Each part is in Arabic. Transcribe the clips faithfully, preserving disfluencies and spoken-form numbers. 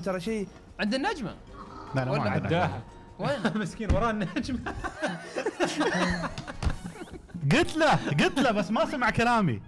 ترى شيء عند النجمه. لا لا ما عداها وين؟ مسكين وراه النجم. قلت له قلت له بس ما سمع كلامي.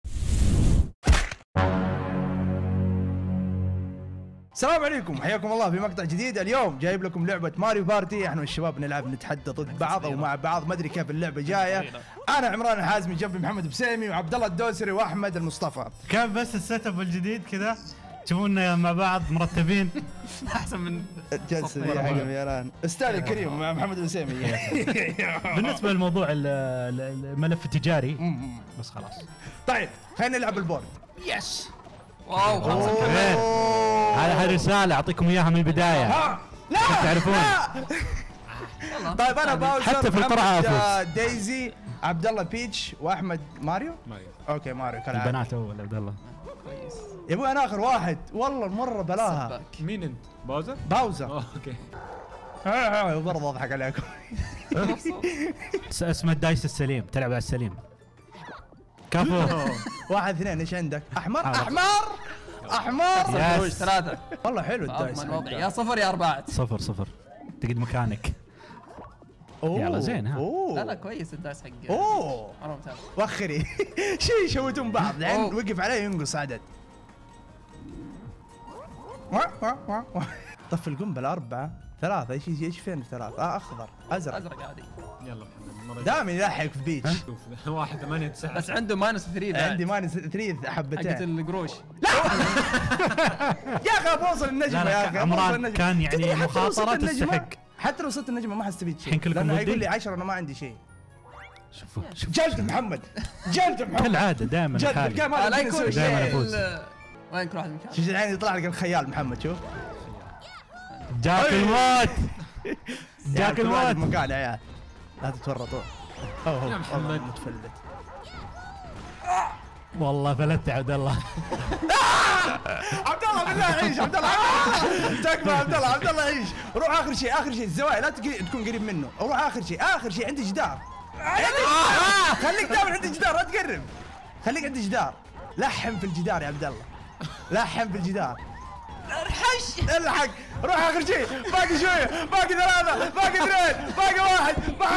السلام عليكم، حياكم الله في مقطع جديد. اليوم جايب لكم لعبة ماريو بارتي. احنا والشباب نلعب نتحدى ضد بعض او مع بعض، ما ادري كيف اللعبة جاية. انا عمران الحازمي، جنبي محمد بسيمي وعبد الله الدوسري واحمد المصطفى. كيف بس السيت اب الجديد كذا تشوفونا مع بعض مرتبين احسن من جلسة يا حق ميران. استاذ الكريم مع محمد بسيمي. بالنسبة للموضوع الملف التجاري بس خلاص. طيب خلينا نلعب البورد. يس واو خلاص. هذه رسالة اعطيكم اياها من البداية. لا تعرفون. طيب انا باوزر، حتى في القرعة دايزي، عبد الله بيتش واحمد ماريو. ماريو اوكي ماريو كالعادة. البنات اول عبد الله. كويس يا ابوي انا اخر واحد والله المرة بلاها. مين انت؟ باوزر؟ باوزر. اوكي برضه اضحك عليكم. اسمه الدايس السليم، تلعب على السليم. كفو. واحد اثنين. ايش عندك؟ احمر احمر احمر. صفر ثلاثة. والله حلو الدايس. يا صفر يا أربعة. صفر صفر تقعد مكانك. يلا زين ها. لا لا كويس الدايس حق. اوه مرة ممتاز. وخري. شيء يشوتون بعض الحين وقف عليه ينقص عدد. طف القنبلة أربعة ثلاثة. ايش ايش فين ثلاثة؟ اه اخضر ازرق ازرق عادي. يلا محمد دائما يضحك في بيتش. شوف واحد ثمانية تسعة بس عنده ماينس ثلاثة. عندي ماينس ثلاثة حقت حبتين. القروش. يا اخي بوصل النجمة يا اخي. عمران كان يعني مخاطرة تستحق. حتى لو وصلت النجمة ما حستفيد شيء. الحين كلكم لانه ضدي؟ يقول لي عشرة انا ما عندي شيء. شوفوا شوف جلد محمد جلد محمد كالعادة دائما جلد الحالي. الجيم لا هذا يكون يسوي دايماً شيء. أفوز. وين كل واحد مكان. شوف الحين يطلع لك الخيال محمد. شوف جاك الموت. جاك جاك الموت. مكان يا عيال لا تتورطون. اوه يا محمد. متفلت. والله فلت يا عبد الله. عبد الله بالله عيش. عبد الله تكفى. عبد الله عبد الله عيش. روح اخر شيء اخر شيء الزوايا لا تكون قريب منه. روح اخر شيء اخر شيء عندي جدار. خليك دائما عندي جدار لا تقرب. خليك عندي جدار. لحم في الجدار يا عبد الله. لحم في الجدار. ارحش. الحق. روح اخر شيء. باقي شويه. باقي ثلاثه. باقي اثنين. باقي واحد.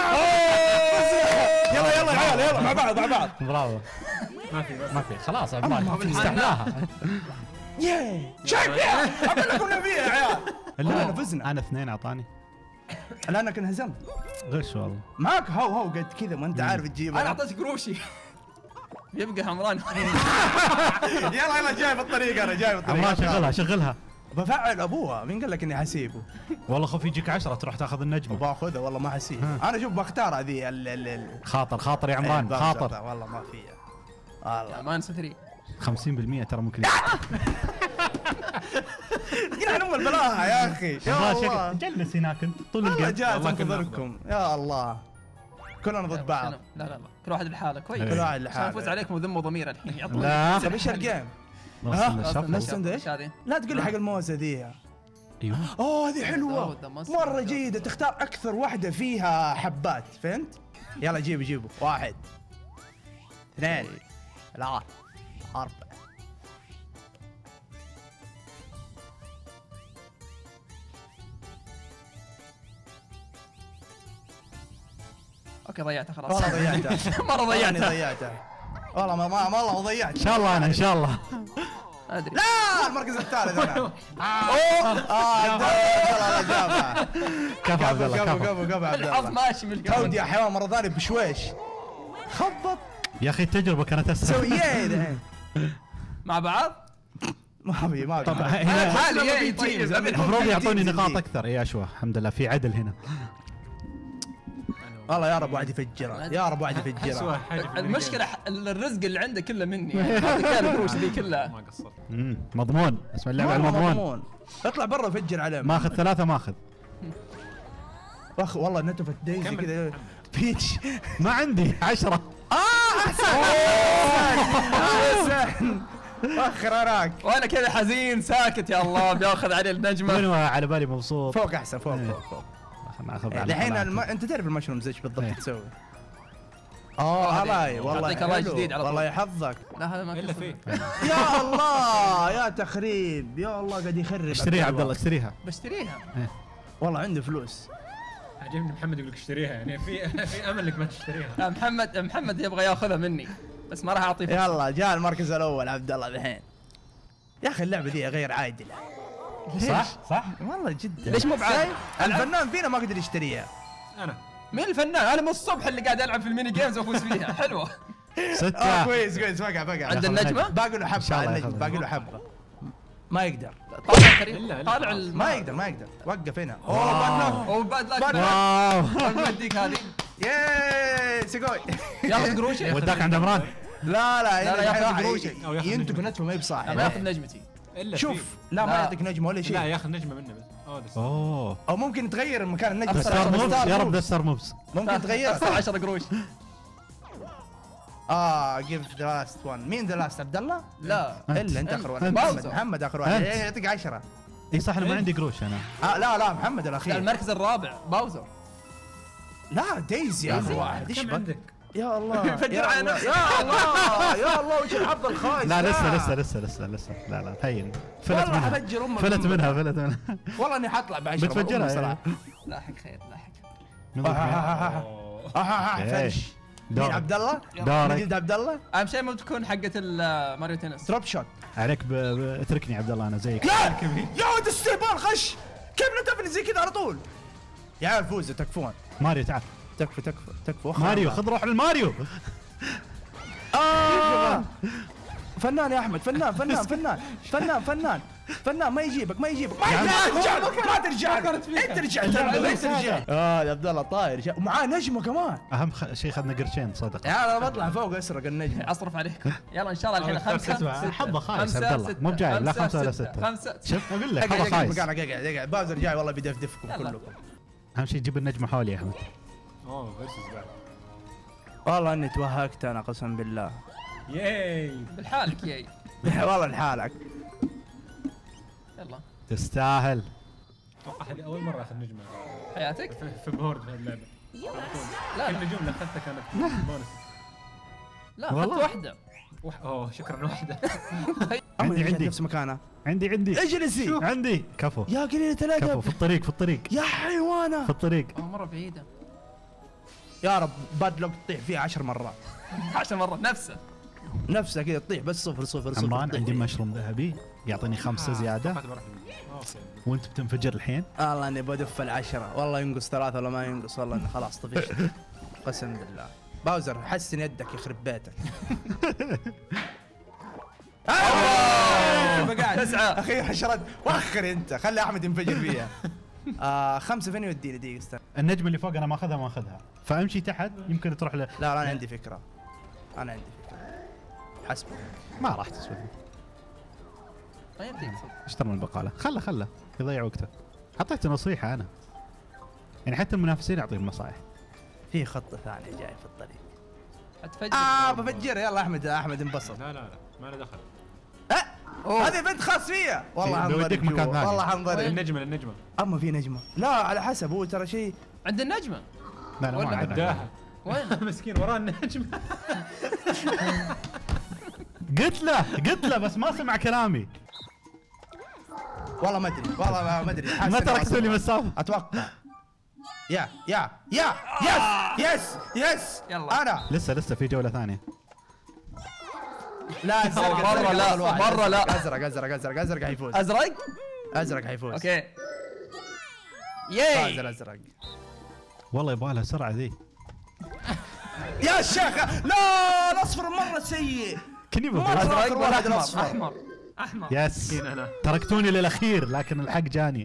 يلا يلا يا عيال يلا مع بعض مع بعض. برافو. ما في ما في خلاص عمران استحلاها. ياه شايف فيها. اقول لكم نبيها يا عيال. لا فزنا. انا اثنين اعطاني. لانك انهزمت. غش والله. معك هو هو قد كذا ما انت عارف تجيبها. انا اعطيتك قروشي. يبقى عمران. يلا يلا جاي بالطريق انا جاي بالطريق. عمران شغلها شغلها. بفعل ابوها. مين قال لك اني حسيبه؟ والله خوف يجيك عشرة تروح تاخذ النجمة. باخذها والله ما حسيب. انا شوف بختار هذه ال ال خاطر خاطر يا عمران خاطر. والله ما فيها. والله ماينس ثلاثة. خمسين بالمئة ترى ممكن. يلعن ام البلاها يا اخي. يا الله جلس هناك انت طول والله الجيم. جالس انتظركم يا الله. كلنا ضد بعض. لا لا لا كل واحد لحاله كويس. كل واحد لحاله. عشان افوز عليكم وذم وضمير الحين يعطوني. لا طيب ايش الجيم؟ نفس عنده ايش؟ لا تقول لي حق الموزه ذي. ايوه. اوه هذه حلوه مره جيده. تختار اكثر واحده فيها حبات. فهمت؟ يلا جيبوا جيبوا. واحد اثنين ثلاثة أربعة. اوكي ضيعتها خلاص. والله ضيعتها. مرة ضيعتها. ضيعتها. والله ما ما والله ضيعت. ان شاء الله انا ان شاء الله. ادري. لا المركز الثالث انا. اوه اه والله جابها. كفو عبد الله كفو كفو. كفو كفو عبد الحظ الله. ماشي من القبل. كودي يا حيوان مرة ثانية بشويش. خبط. يا اخي التجربة كانت اسهل. سوياه الحين. مع بعض؟ ما ابي ما ابي. طب انا هنا حالي طيب. المفروض يعطوني نقاط اكثر يا اشوى. الحمد لله في عدل هنا. والله يا رب واحد يفجرها. يا رب واحد يفجرها. المشكلة الرزق اللي عنده كله مني. هذه كان القروش ذي كلها. ما قصرت. امم مضمون. اسم اللعبة المضمون. اطلع برا وفجر عليه. ماخذ ثلاثة ماخذ. اخ والله نتفت دايزي كذا. بيتش ما عندي عشرة. اه احسن. احسن. وخر وراك. وانا كذا حزين ساكت يا الله بياخذ علي النجمة. من على بالي مبسوط. فوق احسن فوق فوق فوق. ناخذ الحين الم... انت تعرف المشرومز ايش بالضبط ايه. تسوي؟ اه هلاي والله يعطيك الله حلو. جديد على طول. والله يحفظك. لا هذا ما الا كسر. فيه. يا الله يا تخريب يا الله قاعد يخرب. اشتريها عبد الله اشتريها. بشتريها. والله عنده فلوس. عجبني محمد يقول لك اشتريها يعني في في امل انك ما تشتريها. لا محمد محمد يبغى ياخذها مني بس ما راح اعطيه فرصة. يلا جاء المركز الاول عبد الله الحين. يا اخي اللعبه دي غير عادله. صح صح. والله جدا. ليش مو بعادل؟ الفنان فينا ما قدر يشتريها. انا مين الفنان؟ انا من الصبح اللي قاعد العب في الميني جيمز وافوز فيها حلوه. اه ستة. كويس كويس بقع بقع. عند النجمه؟ باقي له إن شاء حبه الله النجم ياخذها. باقي له حبه. ما يقدر. طالع كريم إلا- إلا طالع خلاص. ال- ما يقدر ما يقدر. وقف هنا. واو. اوه اوه بعد لا بعد- واو. بديك هذه ياي سيجوي. ياخذ قروشه. وداك عند عمران. لا لا لا، ياخذ واحد قروشك. أو ياخذ ينتج نجمة. نجمه ما هي لا، بصاحب. ما ياخذ نجمتي. الا شوف فيه. لا ما لا. يعطيك نجمه ولا لا شيء. ياخذ نجمه منه بس. اوه بس. اوه. او ممكن تغير مكان النجمه. أخسر ستار عشرة موفز ستار يا رب موفز. ده ستار موفز. ممكن تغير. اخسر عشرة قروش. اه جيف ذا لاست وان. مين ذا لاست عبد الله؟ لا الا انت اخر واحد. أنت. محمد محمد اخر واحد. أنت. إيه، يعطيك عشرة. اي صح انا ما عندي قروش انا. آه لا لا محمد لا، الاخير. المركز الرابع باوزر. لا دايزي اخر واحد. ايش كم بك؟ عندك؟ يا الله يفجر يا على الله نفسه. يا الله يا الله وش الحظ الخايس. لا ده؟ لسه لسه لسه لسه لسه لا لا هين. فلت والله منها حفجر امك. فلت منها فلت منها. والله اني حطلع بعشرة. بتفجرها صراحه. لاحق خير لاحق. آه، آه، آه، أوه. آه، آه، إيه. فلش. مين دورك. عبد الله؟ دورك. مجيد عبد الله؟ اهم شيء ما بتكون حقه ال- ماريو تنس. دروب شوت. عليك ب... ب... اتركني عبد الله انا زيك. لا يا ولد استهبال خش. كيف نتفني زي كذا على طول؟ يا عيال فوزوا تكفون. ماريو تعال. تكفوا تكفوا تكفوا. ماريو خذ روح الماريو. آه. فنان يا احمد فنان فنان فنان فنان فنان فنان ما يجيبك ما يجيبك ما ترجع ما ترجع انت رجعت انت رجعت. اه يا عبد الله طاير شا- ومعاه نجمه كمان. اهم خ... شيء اخذنا قرشين صدق. يا انا بطلع فوق اسرق النجمه. اصرف عليك. يلا ان شاء الله الحين خمسة اسمع، ستة. حظه خايس خمسة، عبد الله. ستة. مو بجايب لا خمسة ولا ستة. ستة. خمسة. شوف اقول لك اقعد حظه اقعد خايس. مكانك اقعد اقعد باوزر جاي والله بيدفدفكم يلا. كلكم. اهم شيء جيب النجمه حولي يا احمد. اوه فيرسز بعد. والله اني توهقت انا قسم بالله. ياي. بالحالك ياي. والله لحالك. يلا تستاهل. اتوقع هذه اول مره اخذ نجمه حياتك. في- في بورد في اللعبه. لا كل لا النجوم اللي اخذتها كانت بونس. لا اخذت والله. واحده. وح- اوه شكرا واحده. عندي عندي نفس مكانه. عندي عندي اجلسي عندي كفو يا قليلة كفو الادب في الطريق في الطريق يا حيوانه. في الطريق. اه مره بعيده. يا رب باد لوك تطيح فيها عشر مرات. عشر مرات نفسه. نفسها كذا تطيح بس صفر صفر صفر. عمران تطيح عندي فيها. مشروم ذهبي يعطيني خمسة زيادة توقعت بروح مني. اوكي. وانت بتنفجر الحين. والله اني بدف العشرة والله ينقص ثلاثة ولا ما ينقص والله اني خلاص طفشت. قسم بالله. باوزر حسن يدك يخرب بيتك. بقعد تسعة. اخيرا شرد واخر انت خلي احمد ينفجر فيها. آه خمسة فين يوديني دقيقة استنى. النجمة اللي فوق انا ما اخذها ما اخذها فامشي تحت يمكن تروح له. لا لا انا عندي فكرة. انا عندي فكرة. حسبك. ما راح تسوي. ما يمديك صدق. اشترى من البقالة خله خله يضيع وقته. اعطيته نصيحة انا. يعني حتى المنافسين اعطيهم نصائح. في خطة ثانية جاي في الطريق. حتفجر. اه بفجر يلا احمد احمد انبسط. لا لا لا ما له دخل. أه؟ أوه. هذه بنت خاص فيها والله بيوديك حنضرب مكان جوا. ثاني. والله حنضرب. للنجمه للنجمه. اما في نجمه لا على حسب هو ترى شيء. عند النجمه. لا لا ولا ما عندنا. عداها. وين؟ مسكين وراه النجمه. قلت له قلت له بس ما سمع كلامي. والله ما ادري والله ما- ما ادري حاسس ما إنه تركتوا لي أصلاً. مسافة. اتوقع. يا يا يا يس يس يس يلا. انا لسه لسه في جولة ثانية. لا ازرق مرة أزرق لا، أول واحد. مرة لا. ازرق ازرق ازرق ازرق حيفوز. ازرق. ازرق حيفوز. اوكي. فاز ياي. الازرق. والله يبغى لها سرعة ذي. يا شيخ لا الاصفر مره سيء. كني مرة. بقول. آخر ازرق ولا واحد احمر؟ الأصفر. احمر. احمر. يس مسكين انا. تركتوني للاخير لكن الحق جاني.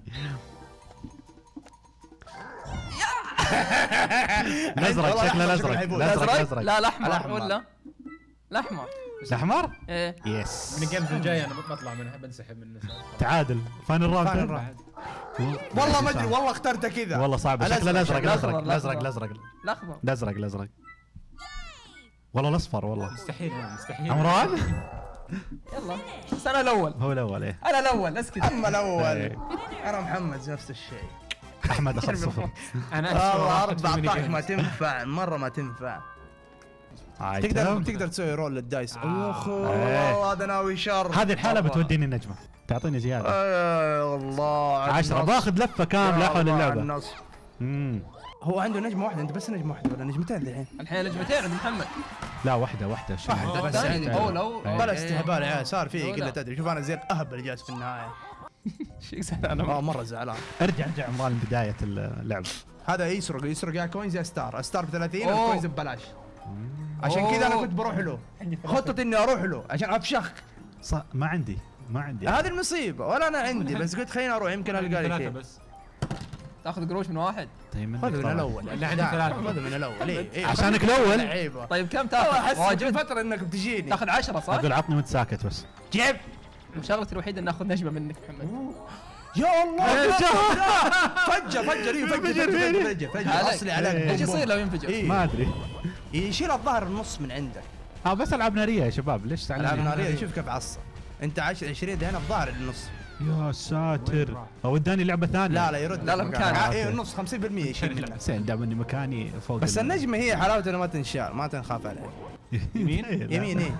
الازرق والله شكله الأحمر الازرق شكله حيفوز. الازرق الازرق. الازرق لا الاحمر الأحمر. ولا الاحمر. الاحمر ايه. يس من الجيمز الجايه انا بطلع منها بنسحب من النساء. تعادل فاينل راوند. فاينل راوند. والله ما ادري والله اخترته كذا. والله صعب شكله الأزرق. الازرق الأخضر، الازرق الأخضر. الازرق الازرق الاخضر. الازرق الازرق والله الاصفر والله. مستحيل انا مستحيل. عمران يلا بس انا الاول. هو الاول ايه. انا الاول اسكت. اما الاول إيه. انا محمد نفس الشيء. احمد اخذ صفر. انا والله أسوأ واحد في الميني أربعة عشر ما جيمز. تنفع مرة ما تنفع. تقدر تقدر تسوي رول للدايس. آه. اخ إيه. والله هذا ناوي شر. هذه الحاله بتوديني نجمه، تعطيني زياده. آه الله عشرة باخذ لفه كامله حول اللعبه. امم هو عنده نجمه واحده، انت بس نجمه واحده ولا نجمتين الحين؟ الحين نجمتين عند محمد. لا واحده واحده. واحدة بس الثاني عندي. او لو إيه. بلا استهبال يا عيال، صار في ولا. قله ادري. شوف انا زي الاهبل جالس في النهايه. شيء زعلان اه مره زعلان. ارجع ارجع عمران لبدايه اللعبه. هذا يسرق يسرق يا كوينز يا ستار، ستار ب ثلاثين أوه. والكوينز ببلاش. عشان كذا انا أوه. كنت بروح له، خطتي اني اروح له عشان افشخ. صح ما عندي ما عندي. هذه المصيبه، ولا انا عندي بس قلت خليني اروح يمكن القى لي ثلاثة شيء. بس. تاخذ قروش من واحد. طيب منك خذ من طبعاً. الاول اللي عندي ثلاثة. خذ من الاول. إيه، إيه، عشانك خذ من الأول؟ لعيبة. طيب كم والله تاخذ؟ احس واجد فتره انك بتجيني. تاخذ عشرة صح؟ اقول عطني وانت ساكت بس. جيب وشغلتي الوحيده ان ناخذ نجمه منك محمد. يا الله فجر فجر إيه، فجر فجر فجر فجر عليك. اصلي عليك. إيه. ايش يصير لو ينفجر؟ إيه. ما ادري. يشيل الظهر النص من عندك. اه بس العاب ناريه يا شباب ليش العاب تعلمون؟ ناريه شوف كيف عصى. انت عشرة عشرين هنا الظهر النص. يا ساتر هو اداني لعبه ثانيه. لا لا يرد لا، لا، مكانها. اي النص خمسين بالمية يشيل منك. زين دام اني مكاني فوق. بس ال- النجمه هي حلاوتها انها ما تنشال، ما تنخاف عليها. يمين يمين ايه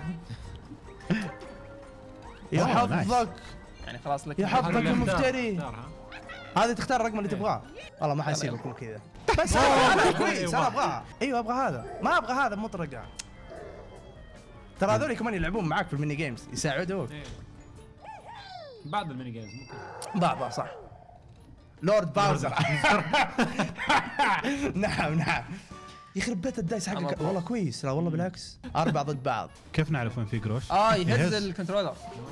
يا أوه، حظك يعني خلاص لك يا حظك هذا يا اللي مفتري. اختار، ها؟ هذا تختار الرقم اللي تبغاه. والله ما حيصير يكون كذا. بس انا أنا كويس انا ابغاها. ايوه ابغى هذا، ما ابغى هذا مطرقه. ترى هذول كمان يلعبون معاك في الميني جيمز يساعدوك. إيه. بعض الميني جيمز ممكن. بعض صح. لورد باوزر. نعم نعم. يخرب بيت الدايس حقك أما والله كويس. لا والله بالعكس اربعه ضد بعض. كيف نعرف وين في قروش؟ اه يهز يهز. الكنترولر.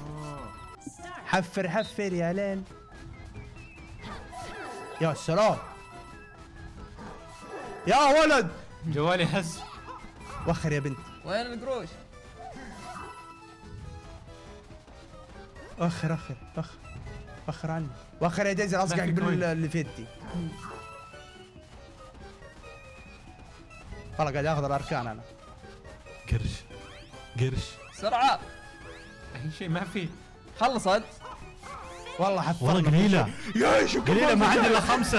حفر حفر يا لين. يا سلام يا ولد. جوالي حس. وخر يا بنت. وين القروش؟ وخر وخر وخر وخر عني. وخر يا دايزر اصقعك باللي في يدي. والله قاعد اخذ الاركان انا. قرش قرش. بسرعه اي شيء ما في. خلصت. والله حفر والله قليله يا شو قليله ما عندي الا خمسه.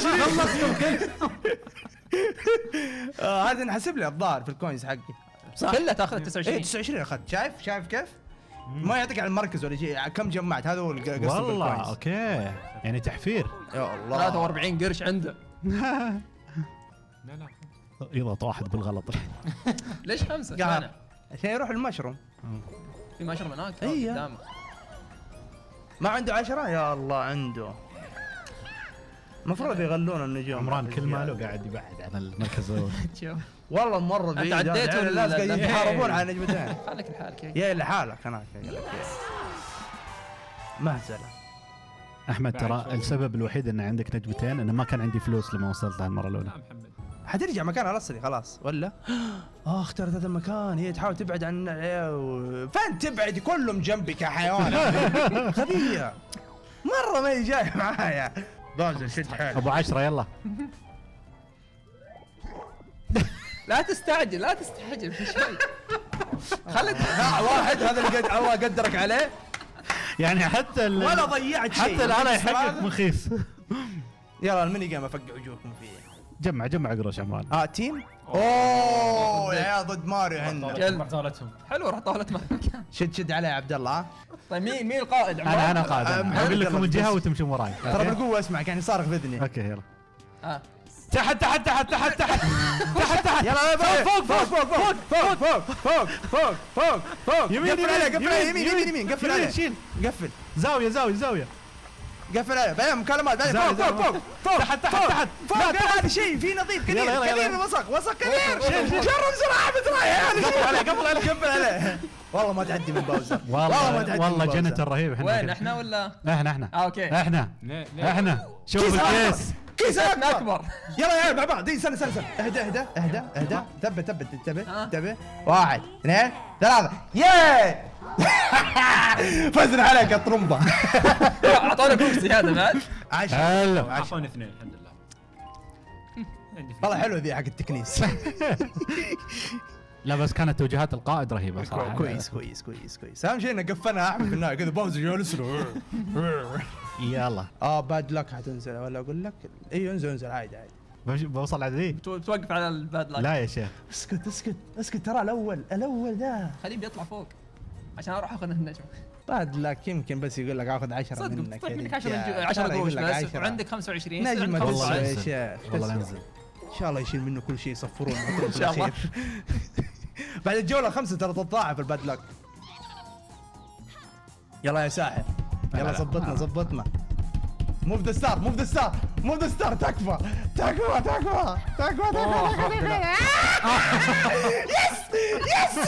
آه، هذا نحسب لي الظاهر في الكوينز حقي. صح كلها تاخذ ايه تسعة وعشرين. تسعة وعشرين اخذت. شايف شايف كيف؟ ما يعطيك على المركز ولا شيء. كم جمعت هذا هو القصد والله بالكوينز. اوكي يعني تحفير. يا الله ثلاثة وأربعين قرش عنده. لا لا. يضغط واحد بالغلط. ليش خمسة؟ قاعد اشمعنى؟ عشان يروح المشروم. في مشروم هناك إيه. قدامك. ما عنده عشرة يا الله عنده. المفروض يغلون النجوم. عمران كل ماله قاعد يبعد عن المركز الاول. شوف والله مرة بعيد. عديت يعني ولا الناس لا؟ قاعدين لا. يتحاربون على نجمتين. خليك لحالك. يا لحالك هناك يا لك. مهزلة. احمد بعد ترى شوي. السبب الوحيد ان عندك نجمتين انه ما كان عندي فلوس لما وصلت المره الاولى. لا محمد. حترجع مكانها الاصلي خلاص ولا؟ اه اختارت هذا المكان. هي تحاول تبعد عن و- فين تبعد؟ كلهم جنبك يا حيوان. غبية مرة ما هي جاية معايا. بازل شد حيلك. ابو عشرة يلا. لا تستعجل لا تستعجل في شوي. خليك لا، واحد هذا اللي قد الله قدرك عليه. يعني حتى ال... ولا ضيعت شيء. حتى العلي حقك هذا؟ مخيس. يلا الميني جيم افقع وجوهكم فيه. جمع جمع قروش عمران. اه تيم. اوه يا ضد ماريو عندنا. جل. بطولتهم. حلو راح طاولة ما شد شد عليه يا عبد الله. ها طيب مين مين القائد عمران؟ انا انا قائد أه، أنا. محمد اقول يلا لكم الجهه بس. وتمشون وراي. ترى أوكي؟ بالقوة اسمع كان يصارخ باذني. اوكي يلا. آه. تحت تحت تحت تحت تحت تحت تحت. يلا فوق فوق فوق فوق فوق فوق فوق فوق فوق فوق. يمين قفل عليه يمين قفل عليه يمين يمين يمين قفل عليه. شيل قفل زاويه زاويه زاويه. قفل عليه. بعدين مكالمات بعدين زاوية، فوق فوق زاوية. فوق فوق تحت تحت فوق. تحت. فوق لا، لا تحت. هذا شيء في نظيف كثير يلا، يلا، كثير يلا. وسخ وسخ كثير. شيل، شيل. جرب بسرعة بسرعة يا عيال. قفل عليه قفل عليه. قفل عليه. والله ما تعدي من باوزر. ما والله تعدي والله من باوزر. جنة الرهيب احنا وين كده. احنا ولا؟ احنا احنا آه، أوكي. احنا ليه ليه؟ احنا شوف كيس الكيس. كيس احنا اكبر. اكبر. يلا يا عيال مع بعض. دي سنة سنة سنة. اهدى اهدى اهدى اهدى. ثبت ثبت انتبه ها؟ انتبه. واحد اثنين ثلاثة. ياي. فزنا عليك يا طرمبة. اعطونا كوب زياده بعد. عشرة. هلا. اعطوني اثنين الحمد لله. عندي والله حلو ذي حق التكنيس. لا بس كانت توجيهات القائد رهيبه صراحه. كويس كويس كويس كويس. اهم شيء انه قفلنا احمد في النهايه كذا باوزر جالس له. يلا اه باد لك حتنزل ولا اقول لك؟ ايوه انزل انزل عادي عادي. بمشي- بوصل على ذي. تو- توقف على الباد لاك. لا يا شيخ اسكت اسكت اسكت ترى الاول الاول ذا خليه بيطلع فوق عشان اروح اخذ النجم. بعد لك يمكن بس يقول لك اخذ عشرة صدق منك بتطيح يا منك رجال. عشرة عشرة ترى قروش يقول لك بس عشرة. وعندك خمسة وعشرين نجمة خمسة والله وعشرين. يا شيخ والله تسلم. ننزل. ان شاء الله يشيل منه كل شيء يصفرون إن شاء الله. بعد الجوله الخامسه ترى تتضاعف الباد لك. يلا يا ساحر يلا لا. ظبطنا ظبطنا. موف ذا ستار موف ذا ستار موف ذا ستار تكفى تكفى تكفى تكفى تكفى. يس يس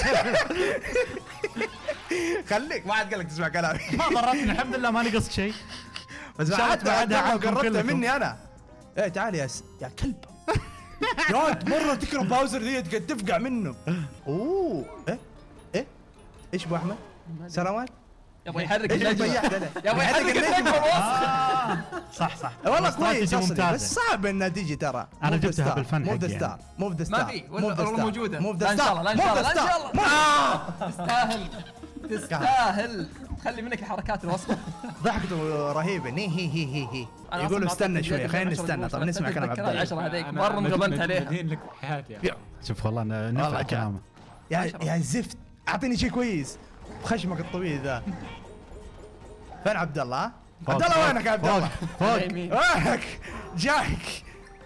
خليك ما عاد قال لك تسمع كلامي. ما ضرتني الحمد لله ما نقصت شيء. بس شاهد بعد بعدها بعدها عنكم قربتها كلكم. مني انا. ايه تعال يا س... يا كلب. يا انت مره تكره باوزر دي قد تفقع منه. اوه ايه ايه ايش ابو احمد؟ سلامات. يبغى يحرك ايش النجمة. البياع ده؟ يبغى يحرك النجمة بس. صح صح والله استراتيجي كويس أصلاً، ممتازة. بس صعب انها تيجي ترى. أنا Move the جبتها star. بالفن Move the حقي يعني. star. Move the star. ما في ولا Move the والله star. موجودة. Move the لا إن شاء الله، لا إن star. شاء Move الله، the لا إن star. شاء الله. آه. تستاهل تستاهل تخلي منك الحركات الوسطى. ضحكته رهيبه ني هي هي هي هي أنا يقولوا أصلاً استنى أعطيك شوي زيادة خلينا عشرة نستنى قروش، طب بس نسمع كلام عبد أتذكر الله. العشرة هذيك أنا مرة مد- انغبنت مد- عليها. مدين لك حياتي يعني. شوف والله أنا نفع والله كلامه. يا عشرة. يا زفت اعطيني شيء كويس بخشمك الطويل ذا. فين عبد الله؟ ها؟ فوق، عبد الله فوق، وينك يا عبد فوق، الله؟ فوق. يمين. وينك؟ جايك.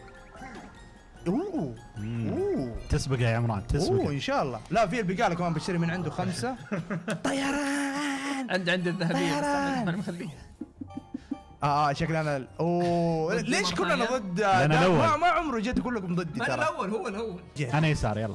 اوه اوه تسبق يا عمران اوه تسبق. ان شاء الله. لا في البقاله كمان بشتري من عنده خمسه. طيران. عندي عندي الذهبية بس طيران. أنا مخليها. اه شكلي انا ال- اوه ضدي ليش مرة كلنا ثانية؟ ضد؟ لأن ده الأول. ما ما عمره جيتوا كلكم ضدي ما أنا ترى. الأول هو الأول. أنا يسار يلا.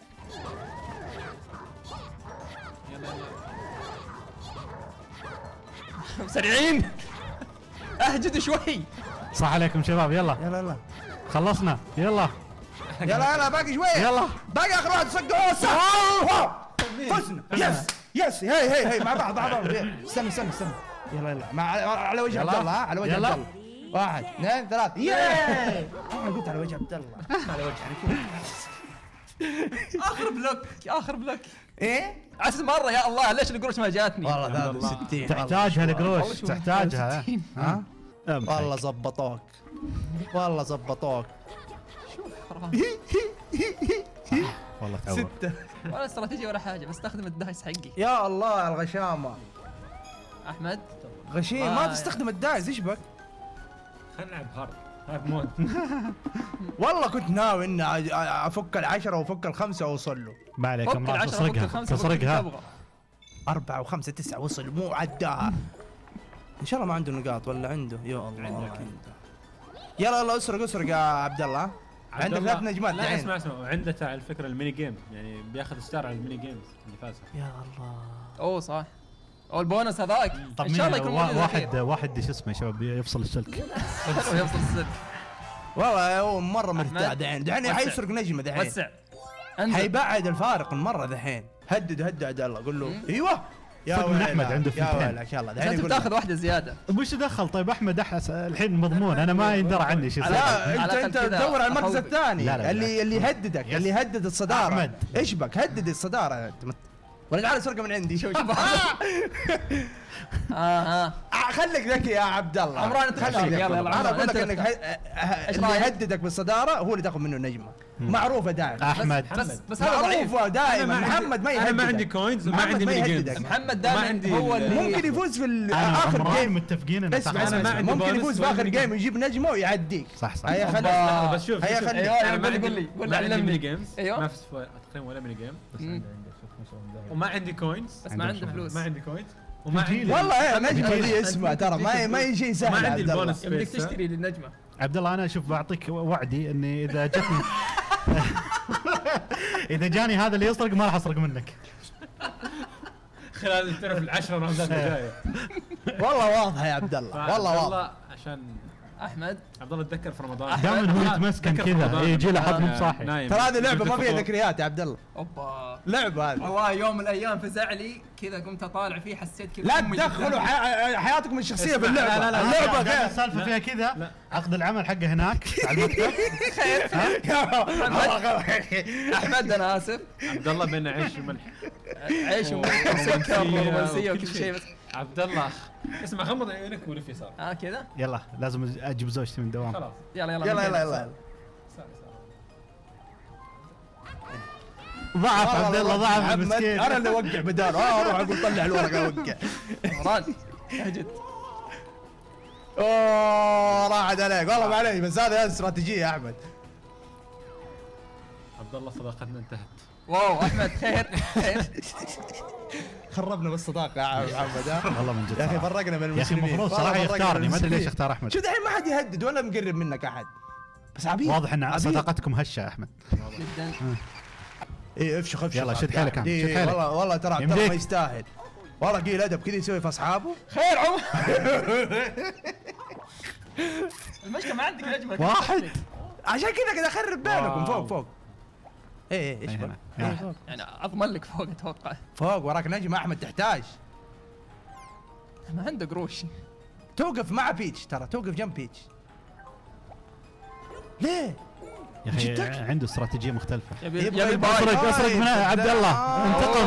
سريعين. اهجد شوي. صح عليكم شباب يلا يلا يلا خلصنا يلا يلا يلا باقي شويه يلا. باقي اخر واحد صق اوه صح واو فزنا يس يس هي هي هي مع بعض مع بعض استنى استنى استنى يلا يلا مع على وجه يلا. عبد الله ها؟ على وجه عبد يلا. الله واحد اثنين ثلاث ياي انا قلت على وجه عبد الله على وجه اخر بلوك اخر بلوك. ايه عسى مرة يا الله ليش القروش ما جاتني؟ والله ذا الله. ستين تحتاجها والله القروش شوف، تحتاجها ستين. ها أم والله حق. زبطوك والله زبطوك والله تعور. ستة ولا استراتيجية ولا حاجة بس استخدم الدايس حقي. يا الله الغشامة احمد غشيم ما ما- تستخدم الدايز ايش بك؟ خلينا نلعب هارد هارد مود. والله كنت ناوي اني أ- أ- افك العشرة وافك الخمسة واوصل له. ما عليك فك عمران العشرة فك تسرقها الخمسة فك تسرقها. اللي تبغى. أربعة وخمسة تسعة وصل مو عداها. إن شاء الله ما عنده نقاط ولا عنده؟ يا الله عنده والله أكيد. عنده. يلا يلا اسرق اسرق يا عبد الله. عبد عندك الله- ثلاث نجمات لا دحين. اسمع اسمع وعنده تاع على فكره الميني جيم يعني بياخذ ستار على الميني جيمز اللي فازها. يا الله. اوه صح. او البونس هذاك طب ان شاء الله مين يكون وا- موجود واحد الأخير. واحد شو اسمه يا شباب يفصل السلك. حلو يوصل السلك. والله هو مرة مرتاح أحمد. دحين دحين وسع. حيسرق نجمة دحين. وسع. انزل. حيبعد الفارق مرة دحين. هدد هدد عبد الله قول له مم. ايوه. يا صدق من ويلك، أحمد عنده يا ثنتين. ويلك يلا دحين لازم يقول تاخذ لك. واحدة زيادة. وش دخل طيب احمد احس الحين مضمون انا ما يندرى عني شيء على- صار. لا انت على انت الأقل كذا تدور على المركز أخوفك. الثاني لا، لا، لا. اللي اللي يهددك يس. اللي يهدد الصدارة. أحمد. ايش بك هدد الصدارة انت مت- ولا تعال اسرقها من عندي شوف شوف. اه اه آه، خليك ذكي يا عبد الله. عمران، أنت خليك اختار. ذكي. يلا، يلا، انا عمران، اقول لك أنت انك اختار. ه- ه- إيش اللي رأيك؟ يهددك بالصداره هو اللي تاخذ منه نجمه. معروفه دائما. احمد بس بس هذا ضعيف. معروفه دائما. أنا ما عندي- محمد ما أنا يهددك. ما عندي كوينز وما محمد عندي ما ميني يهددك. جيمز. محمد ما دائما عندي هو ال- اللي ممكن يفوز في ال- انا اخر وعمران جيم. متفقين انه اسمع صح. أنا اسمع ما اسمع. عندي ممكن بونس يفوز في ولا اخر عندي جيم ويجيب نجمه ويعديك. صح صح هيا بس- خليك. بس شوف هيا شوف- خليك. أيوة، أنا ما قول لي- عندي- قول لي- قول لي ما عندي علمني. ميني جيمز أيوة. ما في تقريبا ولا ميني جيم مم. وما عندي كوينز بس ما عندهم عنده شغل. فلوس. ما عندي كوينز وما بيجي عندي لي. والله ايه نجمه بيجي- دي اسمها ترى ما ما هي شيء سهل ما يا عندي عبد الله. البونس. يمديك سبيس. تشتري للنجمة. عبد الله انا شوف بعطيك وعدي اني اذا جتني اذا جاني هذا اللي يسرق ما راح اسرق منك. خلال تعرف العشرة راوندات الجاية. والله واضحه يا عبد الله والله عبد واضحه. الله عشان احمد عبد الله اتذكر في رمضان دائما هو يتمسكن أتذكر في كذا رمضان يجي له حد مو آه، صاحي. نايم. ترى هذه لعبه ما في فيها الفطور. ذكريات يا عبد الله. اوبا لعبه هذه. والله يوم من الايام فزع لي كذا قمت اطالع فيه حسيت كذا لا أمي تدخلوا قدامي. حي- حياتكم الشخصيه اسمع، باللعبه. لا، لا، لا، اللعبه قاعد غير. السالفه فيها كذا عقد العمل حقه هناك على المكتب. احمد انا اسف. عبد الله بين عيش وملح. عيش وسكر ورومانسيه وكل شيء بس عبد الله اسمع غمض عيونك ولف يسار اه كذا يلا لازم اجيب زوجتي من الدوام. خلاص يلا يلا يلا يلا يلا. ضعف عبد الله ضعف المسكين. انا اللي اوقع بداله. اه اروح اقول طلع الورقه اوقع. عمران اهجد. اوه راحت عليك والله ما علي، بس هذا استراتيجيه يا احمد. عبد الله صداقتنا انتهت. واو احمد خير خير. خربنا بالصداقه يا محمد. ها والله من جد يا اخي صراحة. فرقنا من يا اخي المسلمين. المفروض والله صراحه فرقنا يختارني، من ما ادري ليش المسلمين. اختار احمد. شو دحين ما حد يهدد ولا مقرب منك احد. بس عبيد واضح ان عبيد. صداقتكم هشه احمد. جدا. ايه افشخ افشخ. يلا شد حيلك عم، إيه شد حيلك. والله والله ترى عبد الله يمديك. ما يستاهل. والله قليل ادب كذا يسوي في اصحابه. خير عمر. المشكلة ما عندك نجمة. واحد. عشان كذا كذا اخرب بينكم. واو. فوق فوق. ايه ايه ايش إيه بك؟ هنا. إيه آه. فوق. يعني اضمن لك فوق اتوقع. فوق وراك نجم احمد تحتاج ما عنده قروش. توقف مع بيتش، ترى توقف جنب بيتش. ليه؟ يا اخي جدك؟ عنده استراتيجيه مختلفه. يبي يبغى يبي يبغى باي. اسرق اسرق من عبد الله. آه. انتقم.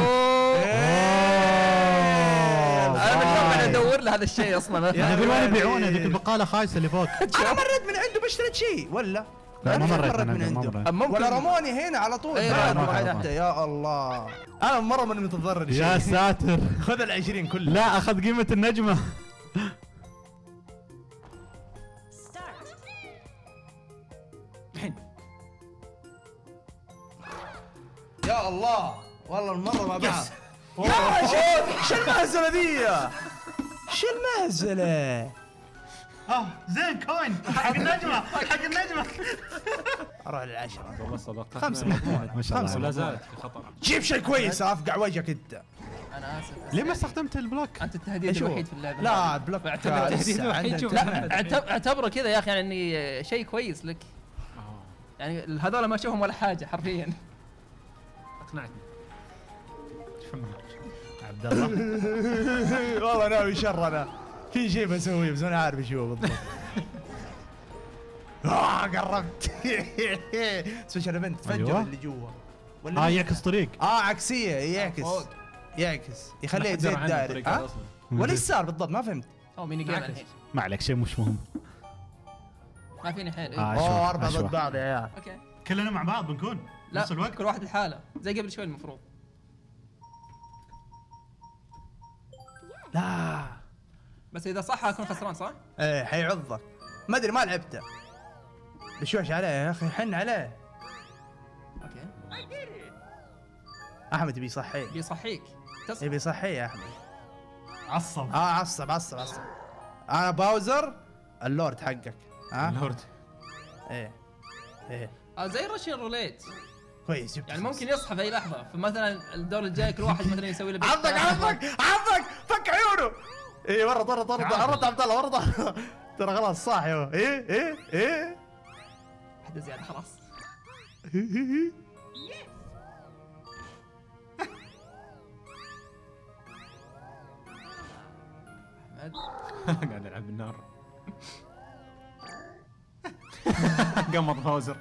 انا متوقع ادور له هذا الشيء اصلا. يا انا اقول وين ولدي. يبيعونه ذيك البقاله خايسه اللي فوق. انا مريت من عنده بشتريت شيء ولا؟ لا، ما أنا مريت مريت من من عنده، ما عنده مريت. ممكن. ولا رموني هنا على طول. إيه، بعد لا، ما ما فتحته. رمى. يا الله انا مره ماني متضرر يا شيء. ساتر. خذ العشرين كلها. لا اخذ قيمه النجمه. يا الله والله المره مع بعض. يا شو شو المهزله ذي؟ شو المهزله؟ اه زين كوين حق النجمه حق النجمه. اروح للعشرة. عبد الله صداقتنا خمسة مجموعة. ما شاء الله خمسة ولا عليك. زالت في خطر. جيب شيء كويس افقع وجهك انت. انا اسف. ليه ما استخدمت البلوك؟ انت التهديد شو؟ الوحيد في اللعبه. لا بلوك اعتبر لسه التهديد الوحيد. عندك- شوف لا اعتبر- اعتبره كذا يا اخي يعني شيء كويس لك. آه. يعني هذول ما اشوفهم ولا حاجه حرفيا. اقنعتني. عبد الله. والله ناوي شر انا. في شيء بسويه بس انا عارف ايش هو بالضبط. اه قربت. سبيشال ايفنت تفجر أيوة. اللي جوا. اه ولا يعكس طريق. اه عكسيه يعكس. فوق. يعكس يخليه ما حد زي درى عنه الدائري. الطريقة ها؟ أصلاً. ولا ايش صار بالضبط ما فهمت. او ميني جيم معكس. الحين. ما عليك شيء مش مهم. ما فيني حيل. إيه. آه. اوه أشوى، اربعه أشوى. ضد بعض يا عيال. اوكي. كلنا مع بعض بنكون لا نفس الوقت. كل واحد لحاله زي قبل شوي المفروض. لا بس اذا صح اكون خسران صح؟ ايه حيعضك. ما ادري ما لعبته. بشوش عليه يا اخي حن عليه. اوكي. احمد يبي يصحيه. بيصحيك. تصحى. يبي يصحيه يا احمد. عصب. اه عصب عصب عصب. انا باوزر اللورد حقك. ها؟ اللورد. ايه ايه آه زي رشين روليت. كويس جبت يعني خمسة. ممكن يصحى في اي لحظه، فمثلا الدور الجاي كل واحد مثلا يسوي له عضك عضك عضك فك عيونه. ايه ورط ورط ورط تعال. ورط عبد الله ورط. ترى خلاص صاحي هو. ايه ايه ايه. واحده زياده خلاص. احمد قاعد العب بالنار. قمط فوزر.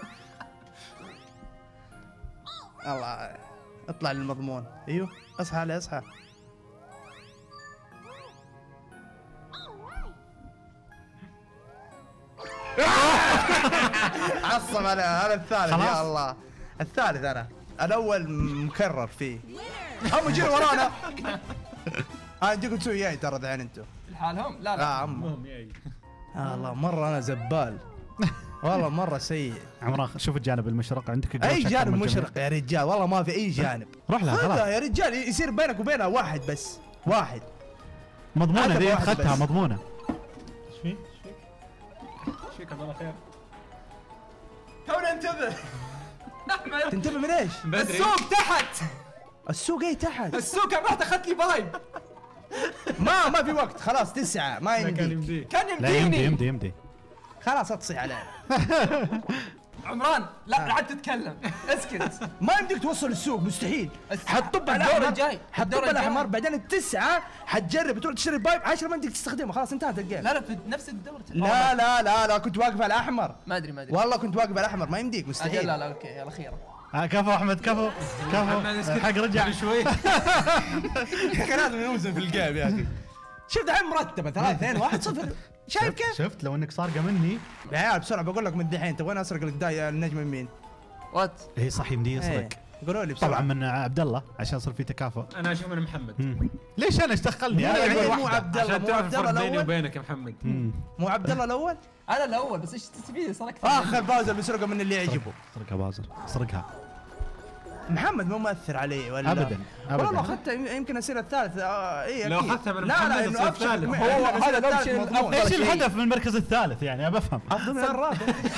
الله اطلع للمضمون. ايوه اصحى عليه اصحى. عصب انا انا الثالث خلاص. يا الله. الثالث انا الاول مكرر فيه. هم يجون ورانا. انا اديكم تسوي اياي ترى دحين انتم. لحالهم لا لا لا. عم المهم ياي. يا الله مره انا زبال. والله مره سيء. عمران شوف الجانب المشرق عندك اي قروش أكثر جانب من الجميع. مشرق يا رجال والله ما في اي جانب. روح لها هذا خلاص. يا رجال يصير بينك وبينها واحد بس. واحد. مضمونه هذا ذي واحد اخذتها بس. مضمونه. ايش فيك؟ ايش فيك؟ ايش فيك عبد الله خير؟ تونا انتبه. احمد تنتبه من ايش؟ السوق تحت. السوق اي تحت. السوق كان رحت اخذت لي بايب. ما ما في وقت خلاص تسعة ما كان يمدي. يمديه. كان لا يمدي يمديني. يمدي يمدي. خلاص اتصي عليه. عمران لا لا عاد تتكلم اسكت. ما يمديك توصل السوق مستحيل. الس- حتطب على الدور الاحمر الجاي. حتطب الدور على الاحمر الجاي. بعدين التسعة حتجرب تروح تشتري بايب عشرة ما يمديك تستخدمه خلاص انتهت الجيم. لا لا في نفس الدور. لا لا لا لا كنت واقف على الاحمر. ما ادري ما ادري. والله كنت واقف على الاحمر ما يمديك أجل مستحيل. لا لا اوكي يلا خيره. آه كفو احمد كفو كفو الحق رجع شوي. يا اخي لازم نوزن في الجيم يا اخي. شوف دحين مرتبة ثلاثة اثنين واحد صفر. شايف شفت- كيف؟ شفت لو انك سارقه مني. يا عيال بسرعه بقول لك من دحين تبغين اسرق لك داي النجم من مين؟ وات اي صح يمدي يسرق. إيه. قولوا لي بسرعه. طبعا من عبد الله عشان يصير في تكافؤ. انا اشوف من محمد مم. ليش انا ايش دخلني؟ مو انا يعني اقول مو واحده. عبد الله عشان مو تعرف عبد الله الفرق بيني الاول وبينك يا محمد. مم. مو عبد الله الاول انا الاول بس ايش تبي سرقت اخر باوزر بيسرقه من اللي يعجبه. سرقها بازر سرقها. محمد مو مؤثر عليه ولا ابدا والله ابدا. اخذته يمكن اصير الثالث آه ايه لو أكيد. أخذتها من لا لا محمد انه تصير افشل الثالث. من- هو إنه هذا الثالث الأوبشن مضمون. الأفضل. ايش شيء. الهدف من المركز الثالث يعني ابى افهم. افضل من الرابع.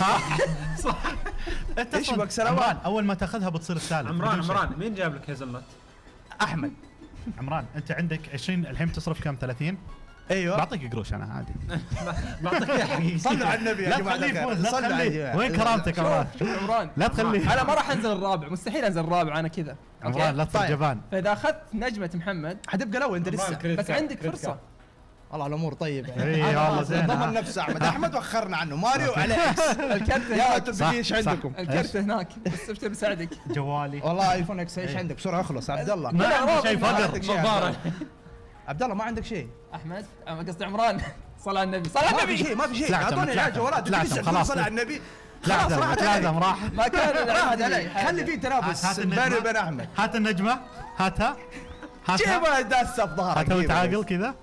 انت إيش أصلاً بك سنوات؟ عمران اول ما تاخذها بتصير الثالث. عمران بدون شيء. عمران مين جاب لك هيزل نوت؟ احمد عمران انت عندك عشرين الحين تصرف كم ثلاثين؟ ايوه بعطيك قروش انا عادي. بعطيك اياه حقيقي. صلوا على النبي يا لا جماعه تخليه الخير. يفوز لا صلوا على تخليه. النبي. وين كرامتك عمران؟ عمران لا تخليه. انا ما راح انزل الرابع مستحيل انزل الرابع انا كذا عمران لا تصير طيب. جبان. فاذا اخذت نجمه محمد حتبقى الاول انت عمران لسه كريدت بس كارد، عندك كريدت فرصه كارد. والله الامور طيبه إيه والله زين. ضمن نفسه احمد احمد وخرنا عنه ماريو على اكس الكرت يا هناك تبقى ايش صح، صح. عندكم الكرت هناك بس ابشر بساعدك جوالي والله ايفون اكس ايش إيه. عندك بسرعه اخلص عبد الله ما عندي شيء ما فقر. عندك شيء عبد نظارة. الله. عبد الله ما عندك شيء احمد أنا قصدي عمران صل على النبي صل على ما في النبي شيء ما في شيء تلعثم، اعطوني تلعثم، جوالات تلعثم، لسه خلاص. صلى على النبي خلاص لا راحت لا علي راح. ما كان راحت علي علي خلي في تنافس هات بيني النجمة. وبين احمد هات النجمة هاتها هاتها جيبها داسه في ظهرك هاتها وانت جيبها عاقل بس. كذا.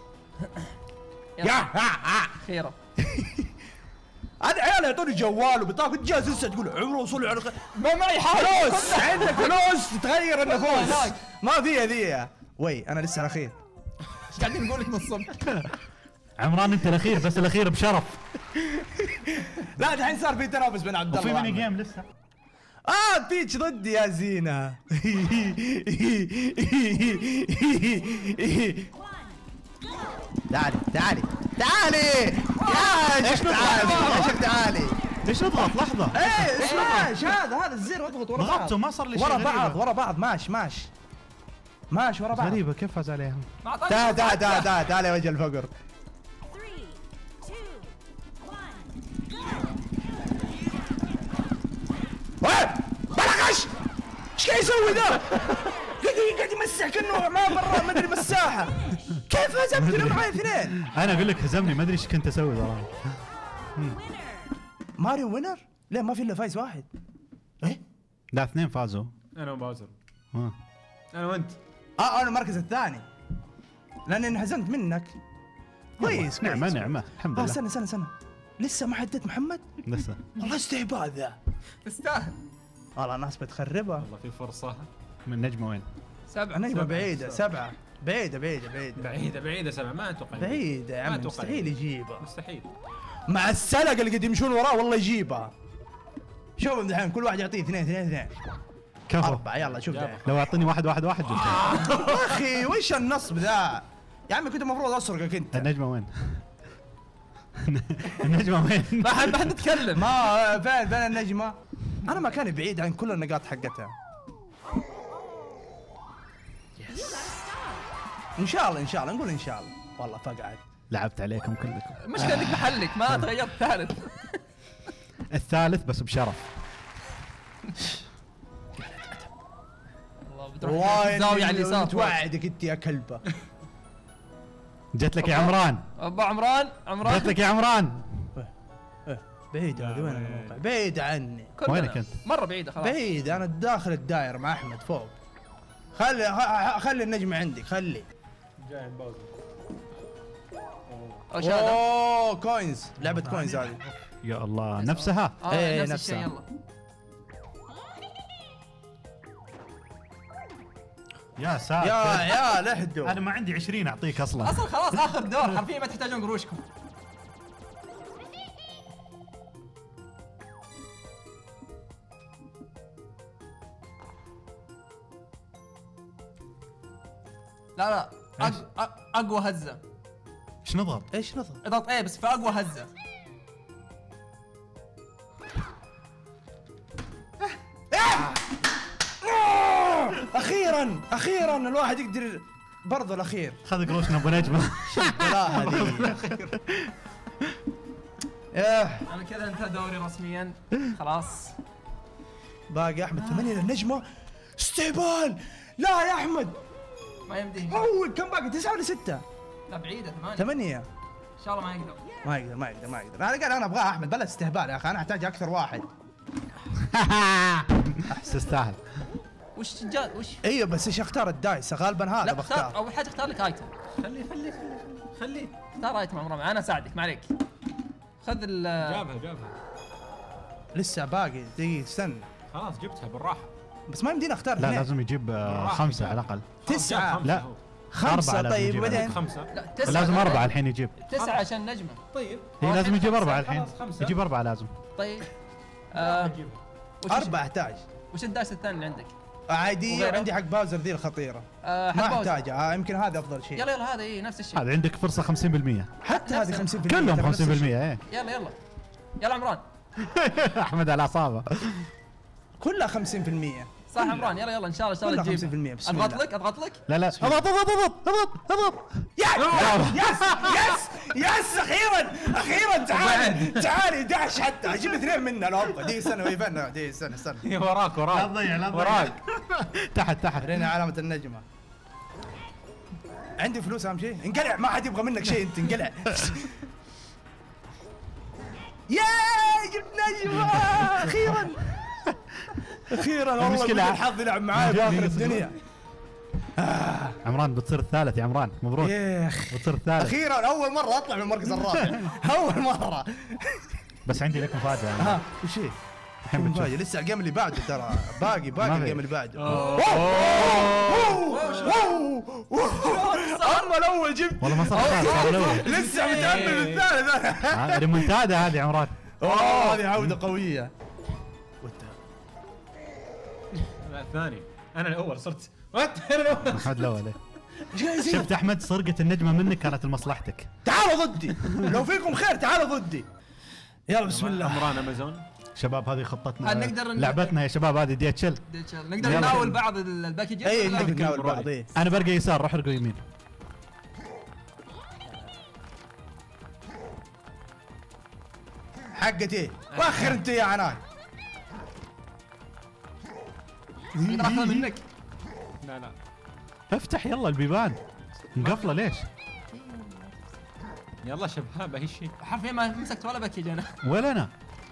يا ها ها خيره هذا عيال يعطوني جوال وبطاقه جهاز لسه تقول عمره وصلوا على خ- ما معي حاجه فلوس عندك فلوس تتغير النفوس هناك. ما فيها ذي وي انا لسه الاخير ايش قاعدين نقول لك من الصبح عمران انت الاخير بس الاخير بشرف. لا الحين صار في تنافس بين عبد الله وفي ميني وأحمد. جيم لسه. اه بيتش ضدي يا زينة تعالي تعالي تعالي يا شيخ تعالي يا شيخ تعالي ليش اضغط لحظة؟ ايه سماش هذا هذا الزر اضغط ورا بعض ضغطته ما صار لي شيء. ورا بعض غريبة. ورا بعض ماش ماش ماش ورا بعض غريبة كيف فاز عليهم؟ ما أعطاني تعال شيء. تعال تعال تعال تعال يا وجه الفقر Three, two, one, وين بلغش ايش قاعد يسوي ذا؟ قاعد قاعد يمسح كانه ما برا ما ادري مساحه كيف هزمتنا معي اثنين؟ انا اقول لك هزمني ما ادري ايش كنت اسوي صراحة. winner. ماريو وينر؟ ليه ما في الا فايز واحد؟ ايه؟ لا اثنين فازوا. انا وباوزر ها. انا وانت. اه انا المركز الثاني لاني انهزمت منك كويس نعمة كويس. نعمة الحمد اه لله. استنى استنى استنى لسه ما حددت محمد؟ لسه. والله استهبال ذا تستاهل والله الناس بتخربها والله في فرصة. من نجمة وين؟ سبعه نجمة سبعة. بعيدة سبعة بعيدة بعيدة بعيدة بعيدة بعيدة سبعة ما اتوقع. بعيدة يا ما عم أتوقع. مستحيل يجيبها مستحيل. مع السلقة اللي قاعد يمشون وراه والله يجيبها شوف الحين كل واحد يعطيه اثنين اثنين اثنين كفو. أربعة يلا شوف جابها. دحين لو اعطيني واحد واحد واحد جبتها. يا أخي وش النصب ذا؟ يا عمي كنت المفروض أسرقك أنت النجمة وين؟ النجمة وين؟ ما حد ما حد نتكلم ما فين فين النجمة؟ أنا مكاني بعيد عن كل النقاط حقتها إن شاء الله إن شاء الله نقول إن شاء الله والله فقعت لعبت عليكم كلكم. المشكله انك محلك ما تغيرت ثالث الثالث بس بشرف. والله بتروح والله الزاويه على إني اليسار توعدك أنت يا كلبة جت لك يا عمران. ابو عمران جت عمران لك يا عمران. بعيدة هذه وين الموقع؟ بعيدة عني كلنا. وينك أنت؟ مره بعيده خلاص بعيد أنا داخل الدائرة مع أحمد فوق خلي خ- خلي النجمة عندك خلي جاي عند باوزر. او شهاده اوه كوينز لعبة كوينز هذه يا الله نفسها. اه إيه، نفس نفسها. الشيء يلا يا ساتر. يا عيال اهدوا انا ما عندي عشرين اعطيك اصلا. اصلا خلاص اخر دور حرفيا ما تحتاجون قروشكم لا لا إيش؟ أق- أق- اقوى هزه ايش نضغط؟ ايش نظر؟ اضغط ايه بس في اقوى هزه اخيرا اخيرا الواحد يقدر برضه الاخير خذ قروشنا ابو نجمه. لا هذه ايه انا كذا انتهى دوري رسميا خلاص باقي احمد ثمانية للنجمة استهبال لا يا احمد ما يمديه اول كم باقي تسعة ولا ستة؟ لا بعيده ثمانية ثمانية ان شاء الله ما يقدر ما يقدر ما يقدر ما يقدر. انا قال انا ابغاه احمد بلا استهبال يا اخي، انا احتاج اكثر واحد. تستاهل. وش جا وش ايوه بس ايش اختار الدايس غالبا هذا لا اختار بختار. اول حاجه اختار لك ايتم. خليه خليه خليه خليه. اختار ايتم عمران انا اساعدك ما عليك. خذ ال جابها جابها. لسه باقي دقيقة استنى. خلاص جبتها بالراحه. بس ما يمدينا اختار لا اثنين. لازم يجيب آه، بالراحة خمسة جاب. على الأقل. تسعة. لا. خمسة أربعة لازم طيب يجيب. بعدين خمسه. لا تسعة لازم بعدين. أربعة الحين يجيب. تسعة عشان نجمة. طيب هي هو لازم الحين يجيب خمسة، أربعة الحين. خلاص خمسة. يجيب أربعة لازم. طيب آه جيبها. وش أربعة احتاج. وش الدايس الثاني اللي عندك؟ عادي وغيره؟ عندي حق باوزر ذي الخطيرة. آه ما حق باوزر. احتاجها آه يمكن هذا أفضل شيء. يلا يلا هذا اي نفس الشيء. هذا عندك فرصة خمسين بالمية. حتى نفس هذه ال- خمسين بالمية كلهم ترى نفس خمسين الشيء. بالمية ايه. يلا يلا يلا عمران أحمد على أعصابه. كلها خمسين بالمية. صح عمران يلا يلا ان شاء الله ان شاء الله كلها تجيب. خمسين بالمية بسم اضغط الله. لك اضغط لك. لا لا اضغط اضغط اضغط اضغط اضغط. يس يس يس يس اخيرا اخيرا تعالي تعالي داش حتى اجيب اثنين منه لو ابغى. دي سنه ويفنا دي سنه سنه. وراك وراك. لا تضيع لا تضيع. وراك. تحت تحت. رينا علامه النجمه. عندي فلوس اهم شيء. انقلع ما حد يبغى منك شيء انت انقلع. يا جبت نجمه اخيرا اخيرا والله المشكلة- الحظ يلعب معاي باخر الدنيا. عمران بتصير الثالث يا عمران مبروك. يا اخي بتصير الثالث. اخيرا اول مره اطلع من المركز الرابع. اول مره. بس عندي لك مفاجأة. ها وش هي؟ الحين بتشوف. مفاجأة لسه الجيم اللي بعده ترى باقي باقي ما في. الجيم اللي بعده. اما الاول جبت والله ما صار الثالث صار الأول. لسه متأمل الثالث انا. آه، ريمونتادا هذه يا عمران. اوه هذه عودة قوية. لا الثاني. انا الاول صرت. وات انا الاول. احمد الاول إيه. ايش قاعد يصير؟ شفت احمد سرقة النجمة منك كانت لمصلحتك. تعالوا ضدي لو فيكم خير تعالوا ضدي. يلا بسم الله. عمران امازون. شباب هذه خطتنا هل نقدر ن- لعبتنا يا شباب هذه دي اتش ال. نقدر يلا. نناول بعض ال- الباكجات. اي ولا؟ نقدر نناول بعض إيه. انا برقى يسار روح ارقى يمين. حقتي واخر انت يا عنان. نقدر اخذها منك. لا لا. افتح يلا البيبان. مقفلة ليش؟ يلا شباب اي شيء. حرفيا ما مسكت ولا باكج انا. ولا انا.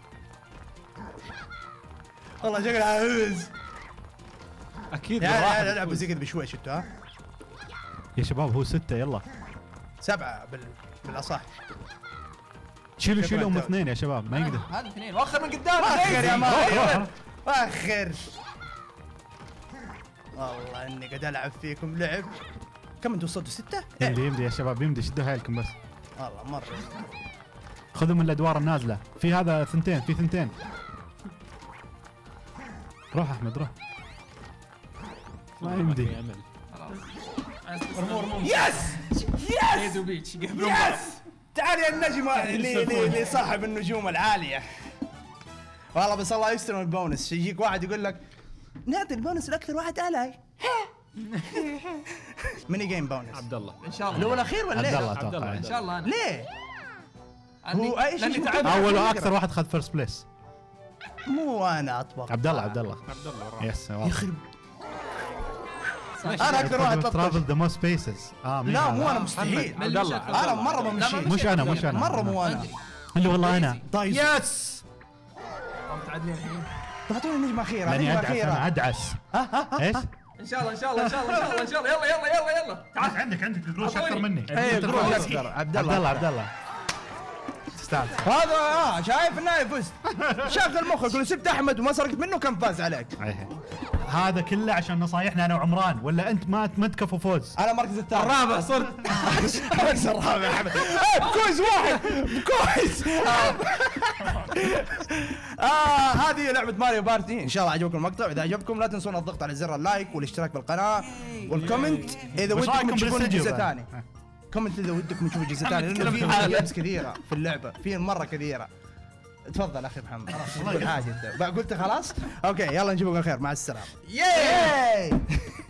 والله شكلها هز. اكيد يا بالراحة لا العبوا بتفوز. زي كذا بشوي شفتوا ها؟ يا شباب هو ستة يلا. سبعة بال... بالاصح. شيلوا شكراً شيلوا هم تو. اثنين يا شباب ما يقدر. هذا اثنين واخر من قدام. واخر يا روح ماريو روح. واخر. والله اني قاعد العب فيكم لعب. كم انتم وصلتوا ستة؟ يمدي يمدي يا شباب يمدي شدوا حيلكم بس. والله مرة. خذوا من الادوار النازلة. في هذا ثنتين في ثنتين. روح احمد روح. ما يمدي. في أمل. يس ايزو بيتش قبل يس تعال يا النجمة اللي اللي اللي صاحب النجوم العالية. والله بس الله يستر من البونس يجيك واحد يقول لك نعطي البونس لاكثر واحد علي. ميني جيم بونس. عبد الله. ان شاء اللي هو الله الاخير ولا عبد ليه؟ الله عبد الله. اتوقع. ان شاء الله انا ليه؟ أني- هو أي شيء لاني شو تعبت. كذا؟ اول فكرة. واكثر واحد خذ فيرست بليس. مو انا اطبق. عبد الله عبد الله. عبد الله وراك. يس يخرب صح. انا اقدر واحد تلطش. ترافل ذا موست سبيسز. اه مين لا هذا؟ مو انا مستحيل. محمد. عبد الله. انا مرة ما لا، ما مشيت. مش انا مش انا. مرة مو انا. اللي والله انا. طيب يس متعادلين الحين. تعطوني نجمة أخيرة لاني نجمة ادعس انا أخيرة. ادعس. ايش؟ ان شاء الله ان شاء الله ان شاء الله ان شاء الله ان شاء الله يلا يلا يلا يلا تعال. عندك عندك قروش أعطوني. اكثر مني. ايه عبد قروش الله أكثر. عبد عبد الله الله عبد الله. تستاهل. هذا اه شايف اني فزت. شغل مخك لو سبت احمد وما سرقت منه كان فاز عليك. أيه. هذا كله عشان نصايحنا انا وعمران ولا انت ما ما تكفوا فوز. انا المركز الثالث. الرابع صرت. المركز الرابع يا احمد. إيه، بكويس واحد بكويس. اه هذه لعبة ماريو بارتي. ان شاء الله عجبكم المقطع. اذا عجبكم لا تنسون الضغط على زر اللايك والاشتراك بالقناة والكومنت اذا وش ودكم رأيكم تشوفون بالاستديو الجزء بعد؟ الثاني. كومنت اذا ودكم تشوفوا الجزء الثاني لانه في حاجات كثيرة في اللعبة في مرة كثيرة. تفضل اخي محمد. خلاص قول حاجة انت. قلت خلاص؟ اوكي يلا نشوفكم على خير مع السلامة. ياي